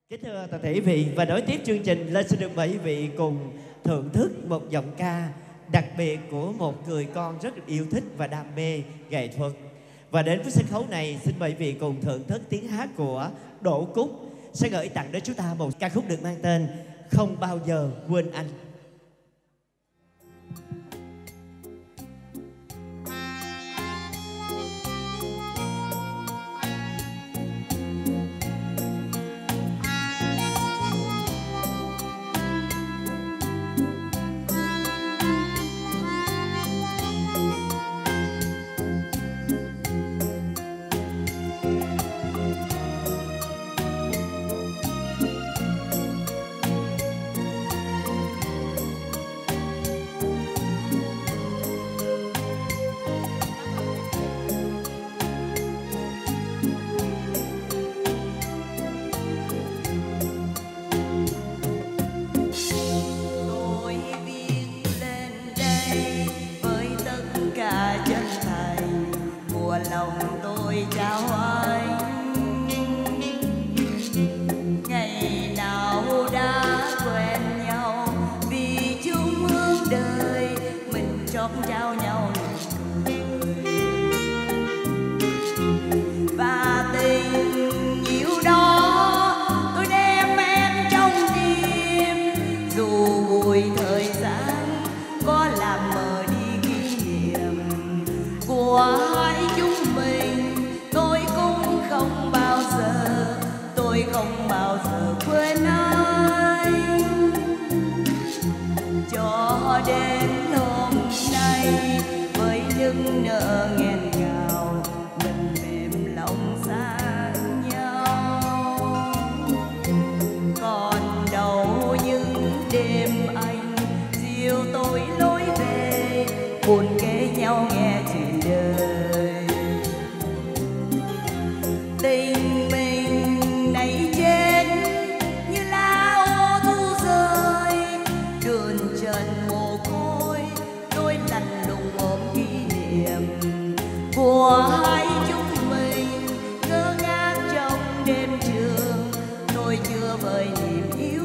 Kính thưa toàn thể quý vị, và nối tiếp chương trình lên xin được mời quý vị cùng thưởng thức một giọng ca đặc biệt của một người con rất yêu thích và đam mê nghệ thuật. Và đến với sân khấu này, xin mời quý vị cùng thưởng thức tiếng hát của Đỗ Cúc sẽ gửi tặng đến chúng ta một ca khúc được mang tên Không Bao Giờ Quên Anh. Lòng tôi trao anh ngày nào đã quen nhau, vì chung hướng đời mình trót trao nhau nụ cười và tình yêu đó tôi đem em trong tim, dù bụi thời gian có làm mờ đi kỷ niệm của hai chúng mình. Tôi cũng không bao giờ quên anh, cho đến hôm nay với những nợ nghẹn ngào mình mềm lòng xa nhau. Còn đâu những đêm anh dìu tôi lối về, buồn kể nhau nghe chuyện đời. Tình mình này chết như lá ô thu rơi, đường trần mồ côi tôi lạnh lùng ôm kỷ niệm của hai chúng mình. Ngơ ngác trong đêm trường tôi chưa vơi niềm yêu